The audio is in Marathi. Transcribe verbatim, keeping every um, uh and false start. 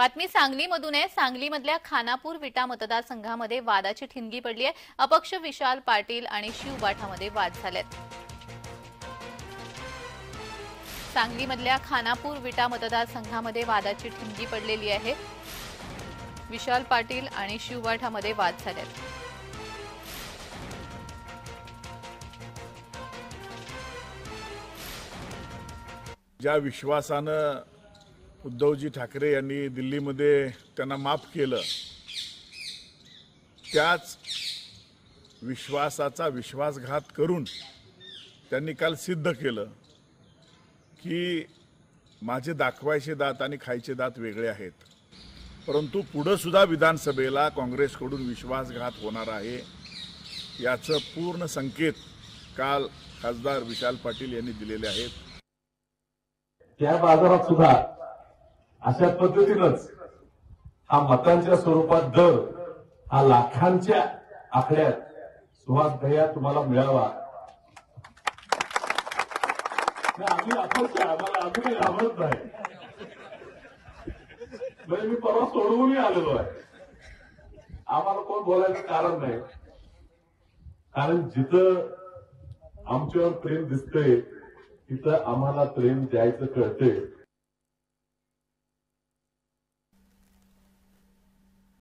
बातमी सांगलीमधून आहे। सांगलीमधल्या खानापूर विटा मतदारसंघामध्ये वादाची ठिणगी पडली आहे। अपक्ष विशाल पाटील आणि शिवबाठामध्ये वाद झालेत। सांगलीमधल्या खानापूर विटा मतदारसंघामध्ये वादाची ठिणगी पडलेली आहे। विशाल पाटील आणि शिवबाठामध्ये वाद झालेत। ज्या विश्वासानं उद्धवजी ठाकरे यांनी दिल्लीमध्ये त्यांना माफ केलं, त्याच विश्वासाचा विश्वासघात करून त्यांनी काल सिद्ध केलं की माझे दाखवायचे दात आणि खायचे दात वेगळे आहेत। परंतु पुढे सुद्धा विधानसभेला काँग्रेसकडून विश्वासघात होणार आहे याचं पूर्ण संकेत काल खासदार विशाल पाटील यांनी दिलेले आहेत। त्या बाजारात सुद्धा अशा पद्धतीनंच हा मतांच्या स्वरूपात दर हा लाखांच्या आकड्यात सुहास भैया तुम्हाला मिळावा। आम्ही आपण आम्हाला अजूनही आवडत नाही, म्हणजे मी परवा सोडवूनही आलेलो आहे। आम्हाला कोण बोलायचं कारण नाही, कारण जिथं आमच्यावर प्रेम दिसतंय तिथं आम्हाला प्रेम द्यायचं कळतंय।